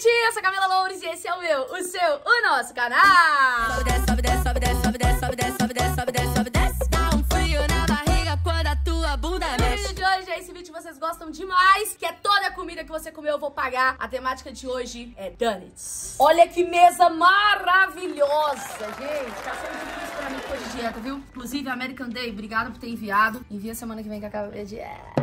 gente! Eu sou a Camila Loures e esse é o meu, o seu, o nosso canal! Sobe, desce, sobe, desce, sobe, desce, sobe, desce, sobe, desce, sobe, desce, sobe, desce, sobe, desce. Dá um frio na barriga quando a tua bunda O mexe. vídeo de hoje é esse vídeo que vocês gostam demais, que é toda a comida que você comeu eu vou pagar. A temática de hoje é donuts. Olha que mesa maravilhosa, gente! Tá sendo difícil pra mim que tô de dieta, viu? Inclusive, American Day, obrigada por ter enviado. Envia semana que vem que acaba a minha dieta.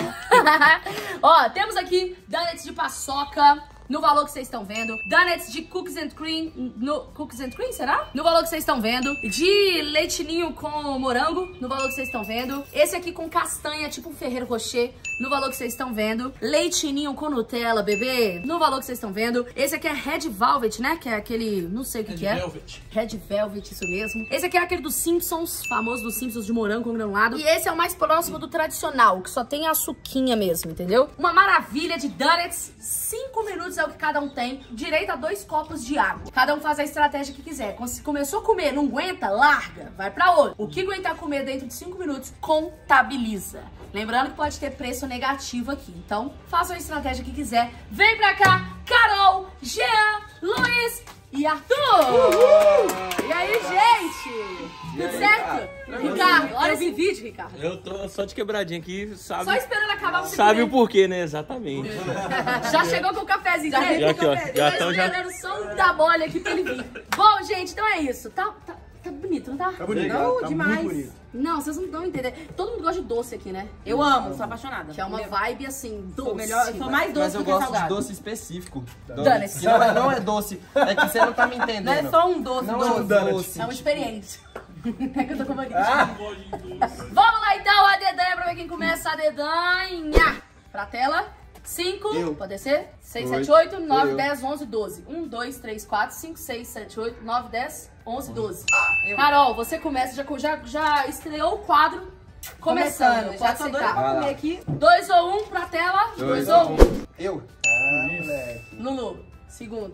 Ó, temos aqui donuts de paçoca, no valor que vocês estão vendo. Donuts de cookies and cream, cookies and cream, será? No valor que vocês estão vendo. De leitinho com morango, no valor que vocês estão vendo. Esse aqui com castanha, tipo um Ferrero Rocher, no valor que vocês estão vendo. Leitinho com Nutella, bebê, no valor que vocês estão vendo. Esse aqui é Red Velvet, né? Que é aquele, não sei o que é. Red Velvet, isso mesmo. Esse aqui é aquele dos Simpsons, famoso dos Simpsons de morango com granulado. E esse é o mais próximo do tradicional, que só tem a açuquinha mesmo, entendeu? Uma maravilha de donuts. 5 minutos é o que cada um tem. Direito a 2 copos de água. Cada um faz a estratégia que quiser. Quando se começou a comer, não aguenta, larga, vai pra outro. O que aguentar comer dentro de 5 minutos, contabiliza. Lembrando que pode ter preço negativo aqui. Então, faça a estratégia que quiser. Vem pra cá, Carol, Jean, Luiz e Arthur! Uhul! E aí, gente? Tudo certo? Ricardo, olha esse vídeo, Ricardo. Eu tô só de quebradinha aqui, sabe? Só esperando acabar você Sabe comer. o porquê, né? Exatamente. Já chegou com o cafezinho, né? Já aqui, ó. Já Tô tão já. esperando só um da bolha aqui pra ele vir. Bom, gente, então é isso. Tá bonito, não tá? Tá bonito, Não, tá demais. muito bonito. Não, vocês não estão entendendo. Todo mundo gosta de doce aqui, né? Eu amo, sou apaixonada. Que é uma vibe assim, doce. Sou melhor, eu sou mais doce Mas eu do que gosto de salgado. doce específico. Donuts. Que não é doce. É que você não tá me entendendo. Não é só um doce, Não doce. é um doce. É uma experiência. É que eu tô com mania. Vamos lá então, a dedanha pra ver quem começa a dedanha. Pra tela. 5, Eu. pode ser? 6, 7, 8, 8, 9, eu. 10, 11, 12. 1, 2, 3, 4, 5, 6, 7, 8, 9, 10, 11, 12. Carol, você começa, já estreou o quadro. Começando, Já pode tô doida sentar. pra comer aqui. 2 ou 1 pra tela. 2 ou 1. Eu? Moleque. Lulu, segundo.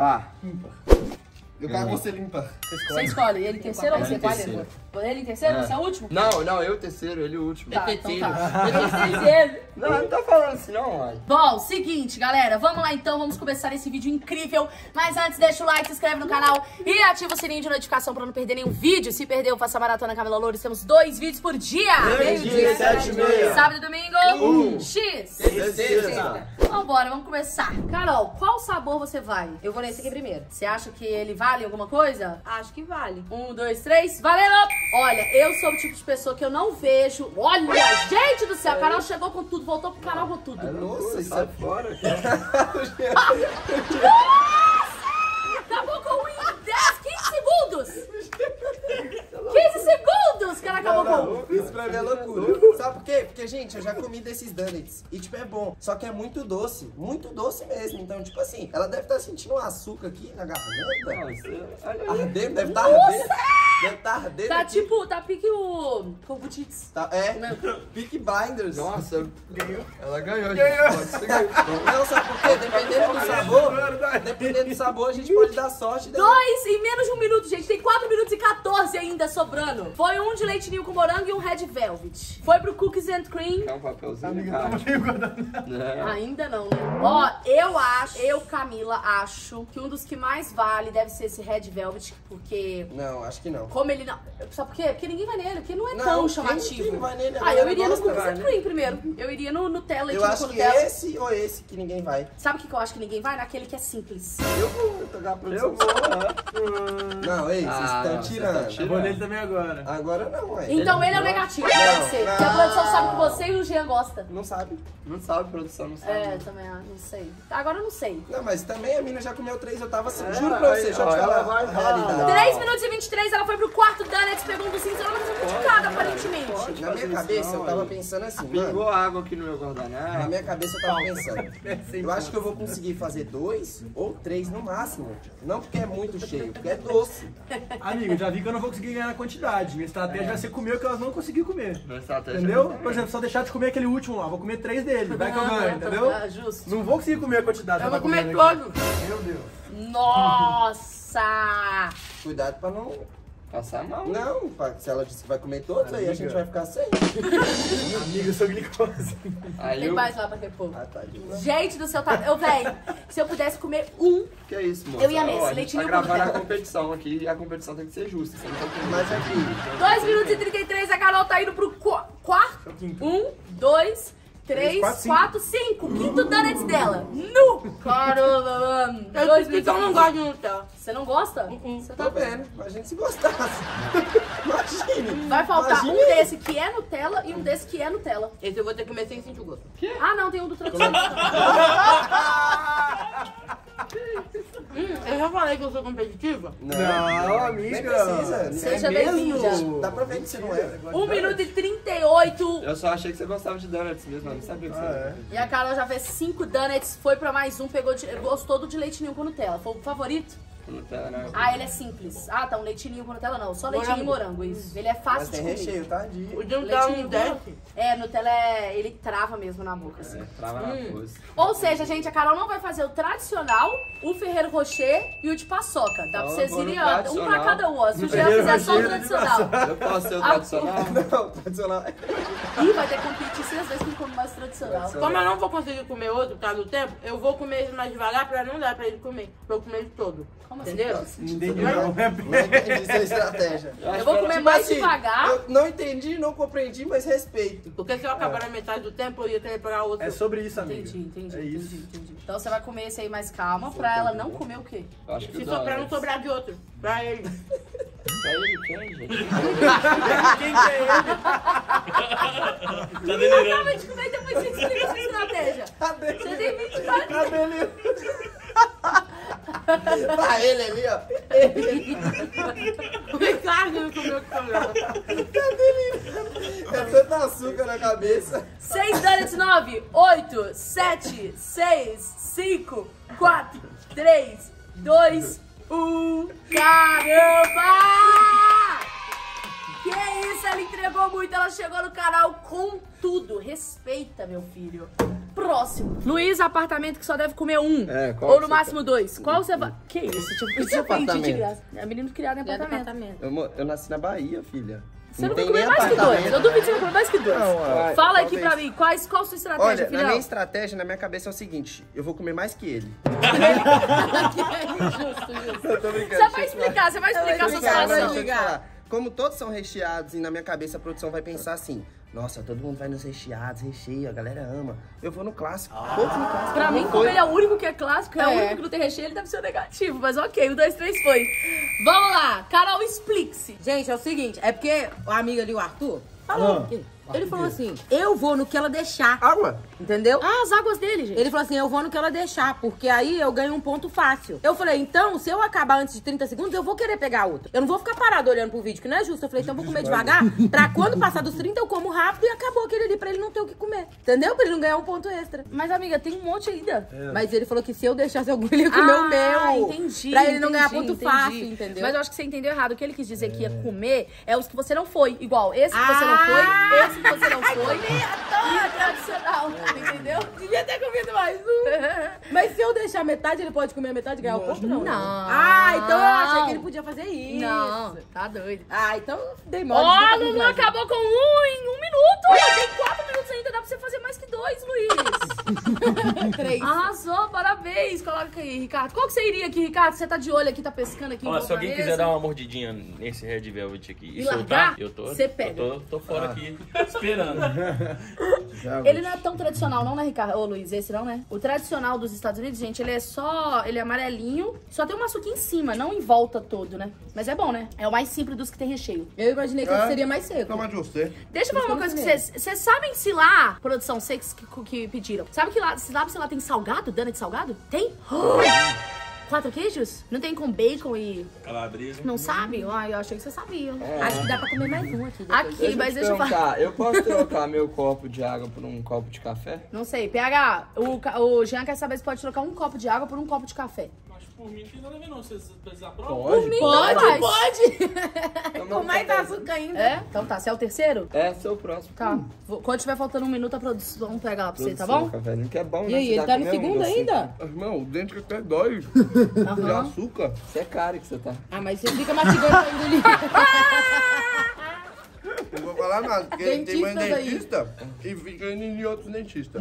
Eu quero você limpa. Você escolhe. Ele em terceiro ou você terceiro. Ele em terceiro, você é o último? Não, eu terceiro, ele o último. Tá, então tá. Ele em terceiro. Não tá falando assim não, uai. Bom, seguinte, galera, vamos lá então, vamos começar esse vídeo incrível. Mas antes, deixa o like, se inscreve no canal e ativa o sininho de notificação pra não perder nenhum vídeo. Se perdeu, faça a maratona Camila Loures, temos 2 vídeos por dia. Meio-dia, 7h30. Sábado e domingo, X. Terceira. Vambora, vamos começar. Carol, qual sabor você vai? Eu vou nesse aqui primeiro. Você acha que ele vale alguma coisa? Acho que vale. 1, 2, 3, valendo! Olha, eu sou o tipo de pessoa que eu não vejo. Olha, gente do céu, a Carol chegou com tudo, voltou pro canal com tudo. Nossa, isso é fora. Acabou com o win em 10, 15 segundos! 15 segundos que ela acabou com. Isso pra mim é loucura. Sabe por quê? Porque, gente, eu já comi desses donuts. E, tipo, é bom. Só que é muito doce mesmo. Então, tipo assim, ela deve estar sentindo um açúcar aqui na garganta. Ardendo, deve estar ardendo. Deve estar ardendo. Tá aqui. tipo, tá pique o Convutits. Tá, Peaky Blinders. Nossa, ela ganhou. Não, sabe por quê? Dependendo do sabor, a gente pode dar sorte. 2 em menos de 1 minuto, gente. Tem 4 minutos e 14 ainda sobrando. Foi um de leitinho com morango e um Red Velvet. Foi pro Cookies and Cream. É um papelzinho. Ainda não, né? Ó, eu, Camila, acho que um dos que mais vale deve ser esse Red Velvet, porque... Não, acho que não. Como ele não... Sabe por quê? Porque ninguém vai nele, porque não é Não, tão quem chamativo. vai nele? A Ah, eu galera iria no gosta, Cookies and Cream primeiro. Eu iria no Nutella, Eu leitinho acho com que Nutella. esse ou esse que ninguém vai. Sabe o que eu acho que ninguém vai? Naquele que é simples. Eu vou pegar a produção. Não, ei, vocês estão tirando. Eu vou nele também agora. Agora não, ué. Então ele é o negativo, Não, deve ser. Porque a não. produção sabe que você e o Jean gosta. Não sabe. Não sabe, produção, não sabe. É, também, não sei. Agora eu não sei. Não, mas também a mina já comeu 3, eu tava assim. Juro pra você, deixa eu te falar a realidade. 3 minutos e 23, ela foi pro quarto donuts, pegou um docinho, ela não fez de cada, aparentemente. Na minha cabeça eu tava pensando assim, mano. Pingou água aqui no meu Na guardanapo. minha cabeça eu tava pensando. Eu acho que eu vou conseguir fazer 2 ou 3 no máximo. Não porque é muito cheio, porque é doce. Amigo, já vi que eu não vou conseguir ganhar na quantidade. Minha estratégia vai ser comer o que elas não conseguiram comer. Minha estratégia Entendeu? também. Por exemplo, só deixar de comer aquele último lá. Vou comer 3 dele. Vai que eu ganho, entendeu? Ah, justo. Não vou conseguir comer a quantidade. Eu que vou ela tá comer comendo aqui. todo. Meu Deus. Nossa! Cuidado pra não Passar mal. Não, se ela disse que vai comer todos, aí a gente vai ficar sem. Amigo, eu sou glicose. Aí Tem eu... mais lá pra repor. Ah, tá de boa. Gente do céu, tá... Eu, véi, se eu pudesse comer um... Que é isso, moça? Eu ia nesse, Ó, a gente leitinho tá com gravando a Nutella. competição aqui e a competição tem que ser justa. Você não tá entendendo. Mas aqui, 2 minutos e 33, a Carol tá indo pro quarto. 1, 2, 3, 4, 5. Quinto donuts dela. Nu! Caramba, mano. 2 minutos. Então eu não gosto de Nutella. Você não gosta? Você tô tá vendo. Imagina se gostasse. Imagine. Vai faltar Imagine. um desse que é Nutella e um desse que é Nutella. Esse eu vou ter que comer sem sentir o gosto. Ah, não, tem um do tradicional. Eu já falei que eu sou competitiva? Não, Nem amiga. precisa. Seja É mesmo? bem-vinda. Dá pra ver que você não é. 1 minuto e 38. Eu só achei que você gostava de donuts mesmo, eu não sabia que você era. E a Carol já fez 5 donuts, foi pra mais um, gostou do de leite ninho com Nutella. Foi o favorito? Nutella, né? Ah, ele é simples. Ah, tá, um leite ninho com Nutella não. Só leite ninho e morango, isso. Ele é Mas fácil tem de comer. recheio, tá? De... O de Nutella Leitinho não com- desce. É, Nutella ele trava mesmo na boca, assim. Trava na pose. Ou seja, gente, a Carol não vai fazer o tradicional, o Ferrero Rocher e o de paçoca. Dá pra Então, vocês eu vou no irem, ó, um pra tradicional. cada um. Se o Jean Ferrero fizer só o Rocher e o de tradicional. Eu posso ser o Ah, tradicional? Não, tradicional. Ih, vai ter que competir se as vezes que come mais tradicional. Como eu não vou conseguir comer outro por causa do tempo, eu vou comer esse mais devagar pra não dar pra ele comer. Pra eu comer ele todo. Como assim? Entendeu? Não entendi não. Não entendi sua estratégia. Eu vou comer Tipo mais assim, devagar. Eu não entendi, não compreendi, mas respeito. Porque se eu acabar na metade do tempo, eu ia ter que pegar outro. É sobre isso, amiga. Entendi. É isso. Então você vai comer esse aí mais calma pra ela não comer o quê? Eu acho que Se o pra não donuts. sobrar de outro. Pra ele. Pra ele quem, gente? Quem que é ele? Tá delirando. Acaba de comer e depois você explica a sua estratégia. Você tem 20 anos. Cabelinho. Pra ele ali, ó. O Ricardo não comeu o que sobrava. É tanto açúcar na cabeça. 6 donuts, 9, 8, 7, 6, 5, 4, 3, 2, 1. Caramba! Que isso, ela entregou muito, ela chegou no canal com tudo. Respeita, meu filho. Próximo. Luiz, apartamento que só deve comer um. É, qual ou que no você máximo 2. Qual você vai... Que isso? Tipo, você ofende de apartamento? graça. É menino criado em apartamento. Eu nasci na Bahia, filha. Você não vai tem comer nem mais que 2. apartamento. Eu duvido que você vai comer mais que 2. Não, ó, Fala aqui talvez. pra mim, qual a sua estratégia, Olha, filhão? na minha estratégia, na minha cabeça é o seguinte: eu vou comer mais que ele. Justo. Eu tô brincando. Você vai explicar a sua situação. Como todos são recheados e na minha cabeça a produção vai pensar assim: nossa, todo mundo vai nos recheados, recheio, a galera ama. Eu vou no clássico. Todos no clássico. Pra não mim, foi. como ele é o único que é clássico, é o único que não tem recheio, ele deve ser o negativo. Mas ok, o 2, 3 foi. Vamos lá, Carol, explique-se. Gente, é o seguinte, é porque o amigo ali, o Arthur, falou. Ele falou assim, eu vou no que ela deixar, Água? entendeu? Ah, as águas dele, gente. Ele falou assim, eu vou no que ela deixar, porque aí eu ganho um ponto fácil. Eu falei, então, se eu acabar antes de 30 segundos, eu vou querer pegar outro. Eu não vou ficar parado olhando pro vídeo, que não é justo. Eu falei, então eu vou comer devagar, pra quando passar dos 30 eu como rápido e acabou aquele ali, pra ele não ter o que comer. Entendeu? Pra ele não ganhar um ponto extra. Mas, amiga, tem um monte ainda. Mas ele falou que se eu deixasse algum, ele ia comer o meu. Entendi. Pra ele não ganhar entendi, ponto fácil, entendeu? Mas eu acho que você entendeu errado. O que ele quis dizer que ia comer é os que você não foi. Igual, esse que você não foi, esse que você não foi. E a tradicional, entendeu? Devia ter comido mais um. Mas se eu deixar metade, ele pode comer a metade e ganhar o ponto? Não. Não. Ah, então eu achei que ele podia fazer isso. Não, tá doido. Ah, então dei mole. Ó, devia ter Lulu comido mais um. acabou com um em 1 minuto. Tem 4 minutos ainda, dá pra você fazer mais que 2, Luiz. 3. Arrasou, parabéns. Coloca aí, Ricardo. Qual que você iria aqui, Ricardo? Você tá de olho aqui, tá pescando aqui. em Ó, volta se alguém da quiser mesa? dar uma mordidinha nesse Red Velvet aqui E soltar, largar, eu tô. cê pega. Eu tô fora aqui esperando. Ele não é tão tradicional, não, né, Ricardo? Ô, Luiz, esse não, né? O tradicional dos Estados Unidos, gente, ele é só... Ele é amarelinho, só tem uma açúcar em cima, não em volta todo, né? Mas é bom, né? É o mais simples dos que tem recheio. Eu imaginei que ele seria mais seco. Toma de você. Deixa eu falar uma coisa pra vocês sabem se lá, produção, vocês que pediram, sabe que lá, se lá tem salgado, donut salgado? Tem? 4 queijos? Não tem com bacon e... Calabresa. Não sabe? Ai, eu achei que vocês sabiam. Acho que dá pra comer mais um aqui. depois. Aqui, mas deixa eu falar. Eu posso trocar meu copo de água por um copo de café? Não sei, PH, o Jean quer saber se pode trocar um copo de água por um copo de café. por mim, não tem nada a ver não. Vocês precisam da prova? Por mim, Pode, não, mas- pode. Com mais açúcar ainda. É? Então tá, você é o terceiro? É, seu o próximo. Tá. Quando tiver faltando um minuto, a produção pega lá pra você, tá bom? Velho, que é bom, E né? aí, Você ele dá tá no comer um segundo docinho. ainda? Irmão, o dente até dói. De açúcar. Você é caro que você tá. Ah, mas você fica mastigando ainda ali. Não vou falar nada, porque tem Dentistas mais aí. dentista e fica indo em outros dentistas.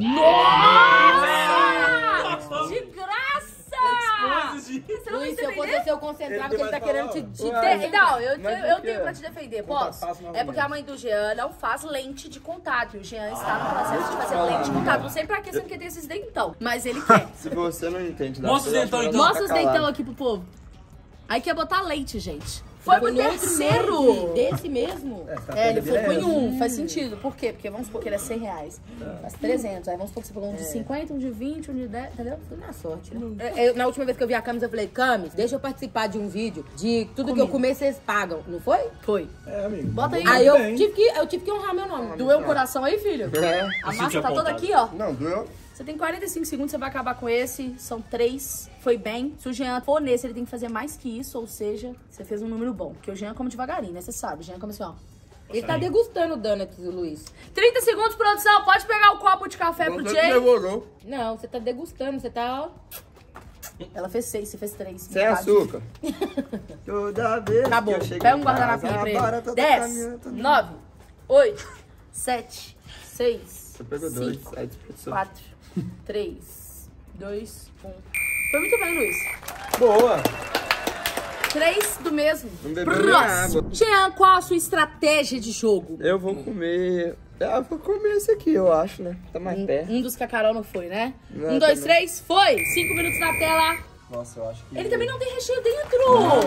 De graça! Você não Luiz, vai se eu se fosse defender? você, eu concentrava que ele tá querendo te Não, eu Mas tenho por quê? pra te defender, posso? passo novamente. É porque a mãe do Jean não faz lente de contato. E o Jean está no processo de fazer lente de contato. Não sei pra que você não quer ter esses dentão, mas ele quer. Se você não entende da Mostra os coisa, dentão, acho então. melhor Mostra os ficar calado. dentão aqui pro povo. Aí quer botar leite, gente. Foi pro no outro terceiro. mês, desse mesmo. É, ele foi em um. Faz sentido. Por quê? Porque vamos supor que ele é R$100. Faz 300. Aí vamos supor que você pegou um de 50, um de 20, um de 10, entendeu? Foi na sorte, né? Na última vez que eu vi a Camis, eu falei, Camis, deixa eu participar de um vídeo de tudo que eu comer, vocês pagam. Não foi? Foi. É, amigo. Bota aí. Aí eu bem. tive que honrar meu nome. Doeu o coração aí, filho? É. A massa Senti tá toda apontado. aqui, ó. Não, doeu? Você tem 45 segundos, você vai acabar com esse. São 3. Foi bem. Se o Jean for nesse, ele tem que fazer mais que isso. Ou seja, você fez um número bom. Porque o Jean come devagarinho, né? Você sabe. O Jean come assim, ó. Ele tá degustando o donuts, o Luiz. 30 segundos, produção. Pode pegar o copo de café pro Você Jay. demorou. Não, você tá degustando, você tá... Ela fez 6, você fez 3. Sem açúcar. Toda vez Acabou. que eu chego Pega um em casa, guardanapinho pra a barata ele. tá 10, caminhando, tá 9, 8, 7, 6, Você pegou dois, 5, aí desperdiçou. 4, 3, 2, 1. Foi muito bem, Luiz. Boa! 3 do mesmo. Não bebeu nem água. Jean, qual a sua estratégia de jogo? Eu vou comer... Ah, vou comer esse aqui, eu acho, né? Tá mais perto. Um dos que a Carol não foi, né? Não, 1, 2, também. 3, foi! 5 minutos na tela. Nossa, eu acho que... Ele também não tem recheio dentro!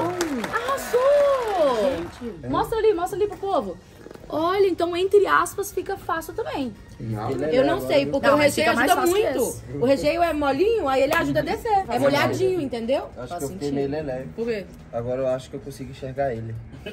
Arrasou! Mostra ali pro povo. Olha, então, entre aspas, fica fácil também. Eu não sei, porque Não, o mas recheio fica mais ajuda fácil que muito. esse. O recheio é molinho, aí ele ajuda a descer. É molhadinho, entendeu? Acho Faz que eu fiquei sentido. meio lelé. Por quê? Agora eu acho que eu consigo enxergar ele.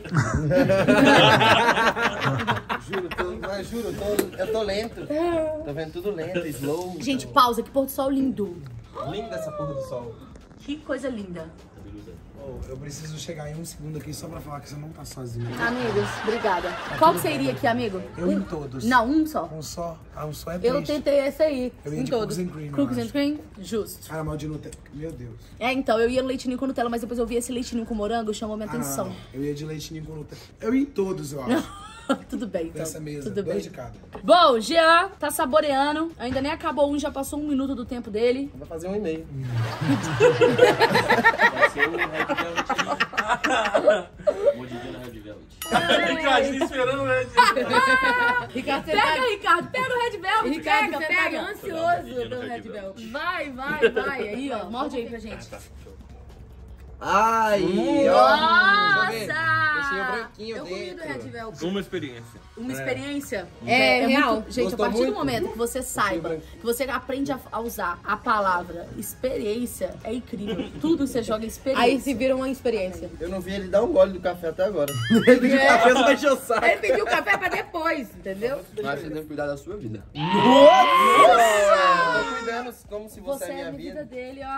Eu tô lento. Tô vendo tudo lento, slow. Gente, pausa, que pôr do sol lindo. Linda essa porra do sol. Que coisa linda. Oh, eu preciso chegar em um segundo aqui só pra falar que você não tá sozinho. Amigos, obrigada. Qual que você iria aqui, amigo? Eu em todos. Não, um só. Um só. Ah, um só é Eu triste. tentei esse aí, Eu ia em de todos. cookies and cream, eu Cookies and acho. cream? Justo. Caramel de Nutella. Meu Deus. É, então, eu ia no leitinho com Nutella, mas depois eu vi esse leitinho com morango, chamou minha atenção. Eu ia de leitinho com Nutella. Eu ia em todos, eu acho. Tudo bem, então. Dessa mesa. Tudo 2 bem. de cada. Bom, Jean tá saboreando. Ainda nem acabou um, já passou 1 minuto do tempo dele. Vou fazer 1,5. Vai ser o Red Velvet. Mordidinha no Red Velvet. Ricardinho esperando o Red Velvet. Ricardo, você Pega, tá... Ricardo, pega o Red Velvet, Ricardo, pega, você pega. tá ansioso pelo Red Velvet. Vai, vai, vai. Aí, ó, morde aí pra gente. Ai, Nossa! Deixei o branquinho Eu comi do dentro. Red Velvet. Uma experiência. Uma experiência. É real. muito- gente, Gostou a partir do muito? momento que você saiba, que você aprende a usar a palavra experiência, é incrível. Tudo você joga experiência. Aí se vira uma experiência. Eu não vi ele dar um gole do café até agora. Ele pediu café, só deixou o saco. Ele pediu café pra depois, entendeu? Mas você deve cuidar da sua vida. Nossa! Eu tô cuidando como se você, Você é minha a vida vida. dele, ó.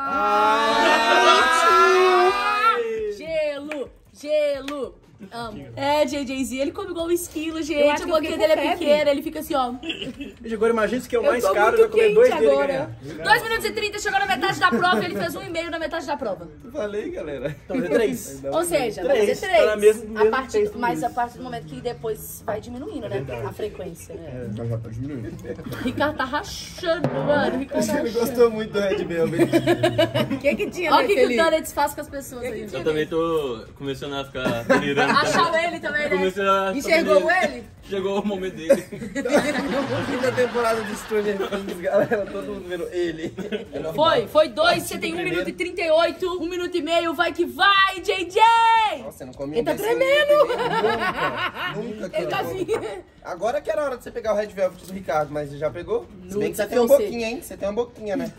Ah! Gelo, gelo. Amo. É, JJZ, ele come igual um esquilo, Eu gente. acho A que eu boquinha fiquei dele com é febre. pequena, ele fica assim, ó. Gente, agora imagina se que é o Eu mais tô caro, muito vai comer 2 quente dele e agora. ganhar. 2 minutos e 30, chegou na metade da prova, ele fez 1,5 na metade da prova. Falei, galera. Então, é 3. Ou seja, vai Três, ser tá na 3. mesma pace do Mas Luiz. a partir do momento que depois vai diminuindo, né? A frequência, né? Já tá diminuindo. Ricardo tá rachando, mano. Ricardo tá Ele rachando. gostou muito do Red Velvet. O que tinha Olha o que o naquele... Donuts faz com as pessoas aí. Eu também tô começando a ficar delirando. Achar ele também, né? Comecei a... Enxergou ele? Chegou o momento dele. Quinta temporada de Stranger Things, galera. Todo mundo vendo ele. É normal. Foi 2, você tem 1 minuto e 38, 1 minuto e meio, vai que vai, JJ! Nossa, eu não comi Ele tá desse tremendo. Nunca que Ele eu tá como. assim. Agora que era hora de você pegar o Red Velvet do Ricardo, mas você já pegou? Se bem que você tem desafiou uma você. boquinha, hein? Você tem uma boquinha, né?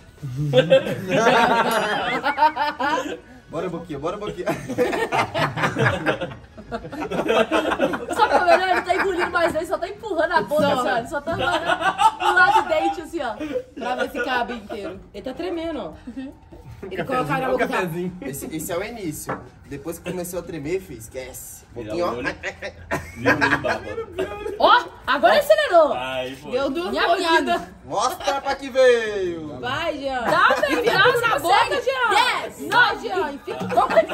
Bora, boquinha, bora, boquinha. Só que o melhor, ele tá engolindo mais vezes, só tá empurrando a boca, Só. sabe? Só tá pro lado do dente, assim, ó. Pra ver se cabe inteiro. Ele tá tremendo, ó. Ele colocaram na boca. Esse é o início. Depois que começou a tremer, filho, esquece. Um pouquinho, ó. Ó, agora ele acelerou. Ai, pô. Deu duas Minha mordidas. Mostra pra que veio. Vai, Jean. Dá, velho, Enfia dá, tudo você na boca, consegue. Jean. 10, Não, Jean. Enfia tudo na boca.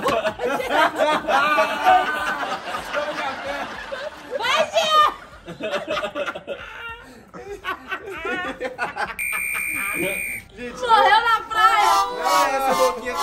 Vai, Jean. Morreu na praia. Não é essa boquinha,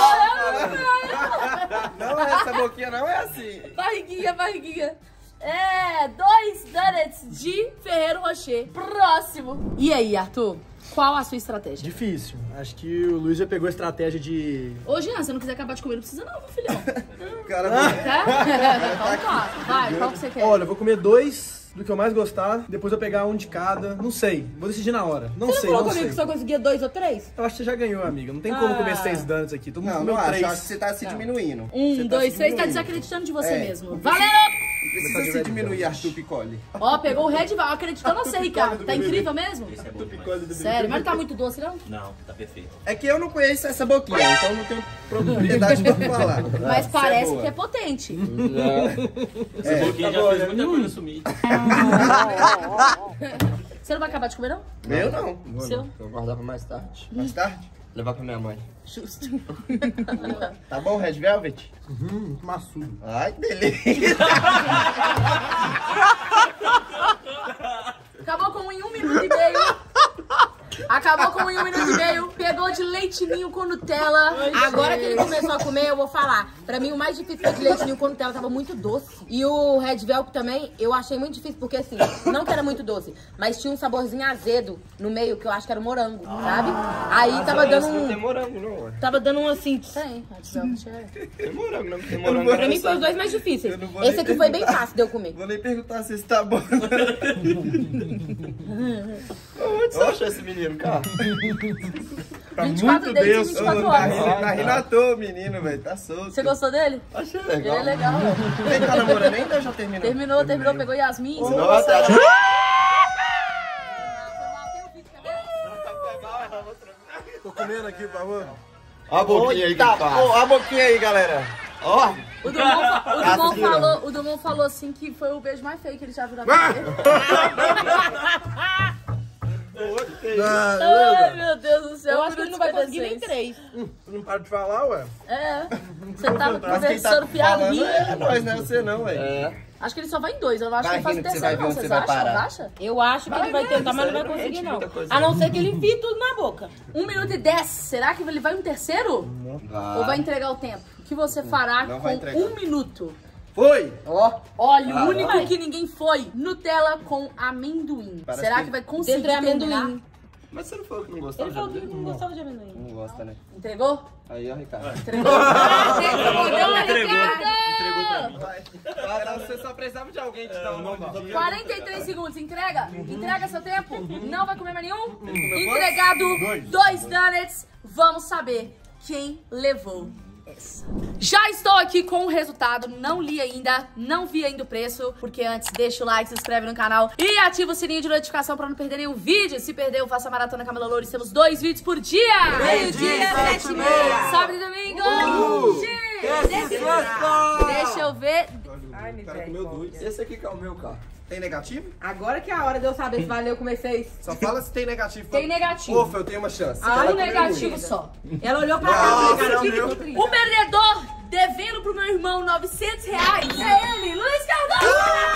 não. Não é essa boquinha, não é assim. Barriguinha, barriguinha. É, 2 donuts de Ferrero Rocher. Próximo. E aí, Arthur? Qual a sua estratégia? Difícil. Acho que o Luiz já pegou a estratégia de... Ô, Jean, se você não quiser acabar de comer, não precisa não, meu filhão. Cara, Tá? Então tá. Vai, qual que você quer? Olha, eu vou comer 2 do que eu mais gostar, depois eu pegar um de cada. Não sei, vou decidir na hora. Não Você sei, não falou não comigo sei. que só conseguia 2 ou 3? Eu acho que você já ganhou, amiga. Não tem como comer 6 donuts aqui. Todo mundo não, comeu não acho. 3. Acho que você tá se diminuindo. 1, 2, 3, tá desacreditando de você É. mesmo. Valeu! Não precisa se diminuir, Arthur Piccoli. Ó, pegou o Red Val. Acreditando você, Ricardo. Tá incrível mesmo? Esse é bom demais. Sério, mas não tá muito doce, não? Não, tá perfeito. É que eu não conheço essa boquinha, então não tenho propriedade pra falar. Mas Isso parece boa. que é potente. Essa boquinha já fez muita coisa sumir. Você não vai acabar de comer, não? Meu não. Seu? Eu guardar pra mais tarde. Mais tarde? Levar pra minha mãe. Justo. Tá bom, Red Velvet? Muito maçudo. Ai, que delícia. Acabou com 1 minuto e meio. Acabou com 1 minuto e meio. Pegou de leite ninho com Nutella. Agora que ele começou a comer, eu vou falar. Pra mim, o mais difícil foi de leite ninho com Nutella, tava muito doce. E o Red Velvet também, eu achei muito difícil, porque assim, não que era muito doce, mas tinha um saborzinho azedo no meio, que eu acho que era morango, sabe? Aí tava dando Não tem um... morango, não, ué. Tava dando um assim... Tem, Red Velvet. Tem morango, não. Tem morango. Pra mim foi os 2 mais difíceis. Eu não vou Esse nem aqui foi bem fácil de eu comer. Vou nem perguntar se esse tá bom. Onde você achou esse menino, cara? 24 dentes em 24 horas. Tá rindo à toa, menino, velho. Tá solto. Você gostou dele? Achei Ele legal. é legal, velho. Nem tá namorando ainda ou já terminou? Terminou, pegou Yasmin. Nossa, Tô comendo aqui, por favor. Olha a boquinha aí, Tá, cara. ó, a boquinha aí, galera. Ó. O Dumont falou assim que foi o beijo mais feio que ele já viu na vida dele. Ai, meu Deus do céu. Eu acho que ele não vai conseguir nem 3. Tu não para de falar, ué. É. Você tava Mas quem tá conversando, falando piadinha. é nós, não é você não, velho. É. Acho que ele só vai em 2. Eu não acho Vai que ele faz o rindo que você vai terceiro, ver não. onde Vocês você vai acham? parar. Acha? Eu acho que ele vai tentar, mas não vai conseguir, não. muita coisa. A não ser que ele enfie tudo na boca. 1 minuto e 10. Será que ele vai um terceiro? Ou vai entregar o tempo? O que você fará Não com vai entregar. 1 minuto? Foi! Ó. Olha, o único que ninguém foi. Nutella com amendoim. Parece Será que que vai conseguir Dentro é terminar? amendoim. Mas você não falou que não gostava Ele falou de que não gostava de amendoim. Não gosta, né? Entregou? Aí, ó, Ricardo. Entregou. Entregou pra mim. Você só precisava de alguém te dar uma mão. 43 segundos, entrega? Entrega seu tempo? Não vai comer mais nenhum? Entregado 2 donuts. Vamos saber quem levou essa. Já estou aqui com o resultado, não li ainda, não vi ainda o preço, porque antes deixa o like, se inscreve no canal e ativa o sininho de notificação pra não perder nenhum vídeo. Se perdeu, faça a Maratona Camila Loures, temos 2 vídeos por dia. Meio-dia, 7h30. Sábado e domingo. Deixa eu ver. Ai, me Esse aqui que é o meu, cara. Tem negativo? Agora que é a hora de eu saber se valeu comer 6. Só fala se tem negativo. Tem negativo. Ufa, eu tenho uma chance. Um negativo só. Ela olhou pra cá, Nossa, negativo, meu. ficou triste. O perdedor devendo pro meu irmão R$900 é ele, Luiz Cardoso!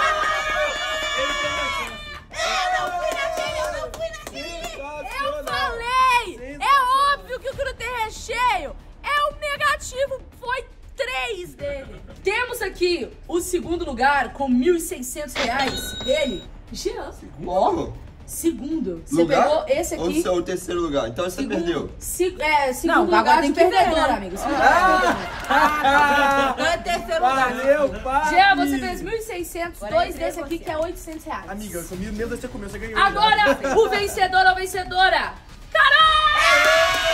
Eu falei! É óbvio que o que não tem recheio é o negativo, foi 3 dele. Temos aqui o segundo lugar com R$1.600 dele, Jean. Ó. Segundo. Você Lugar? pegou esse Ou aqui. o terceiro lugar? Então você perdeu. Segundo Não, lugar agora de tem que ver, perdedor, né? amigo. Segundo lugar. Não é terceiro lugar. Valeu, pai! Jean, você fez 1.600, 2 desse aqui que é R$800. Amiga, eu comi mesmo você comeu, você ganhou. Agora, o vencedor ou vencedora, Carol!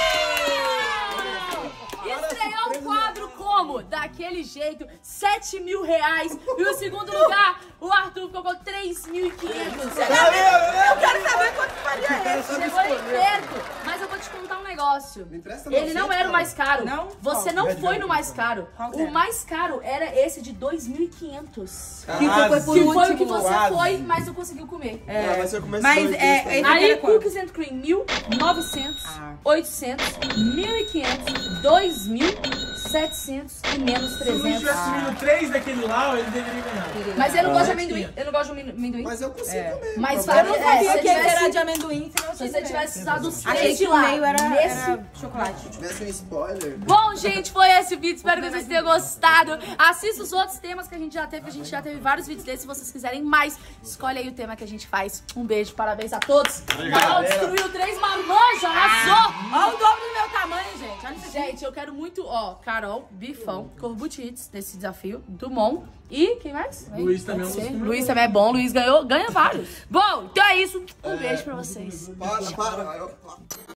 Estreou o quadro como? Daquele jeito, R$7.000. E o segundo lugar, o Arthur ficou com 3.500. Eu quero saber quanto faria esse. Chegou aí perto, mas eu vou te contar um negócio. Me empresta Ele não era o mais caro. Não? Você não foi no mais caro. Qual O era? mais caro era esse de 2.500. Que foi por Que último. foi o que você quase. foi, mas não conseguiu comer. Ah, mas se eu começo Mas dois é, dias, tá? esse Aí, era quanto? cookies and cream, 1.900, 800, 1.500, 2.700 e menos Se o Luiz 300. tivesse comido 3 daquele lá, ele deveria ganhar. Mas eu não gosto de amendoim. Eu não gosto de amendoim. Mas eu consigo comer. Mas Eu não se sabia eu que esse era tivesse, de amendoim, senão eu se você tivesse usado os Achei três que de o lá, meio era nesse... chocolate. Se tivesse um spoiler. Bom, gente, foi esse vídeo. Espero que vocês tenham gostado. Assista os outros temas que a gente já teve. A gente já teve vários vídeos desses. Se vocês quiserem mais, escolhe aí o tema que a gente faz. Um beijo, parabéns a todos. O Carol destruiu 3 marmanjas, arrasou. Olha o dobro do meu tamanho, gente. Olha isso aqui. Gente, eu quero muito, ó, Carol, Bifão, Corbutites nesse desafio, Dumont e quem mais? Luiz também é um dos Pode ser. primeiros. Luiz também é bom, Luiz ganha vários. Bom, então é isso. Um beijo pra vocês. Para.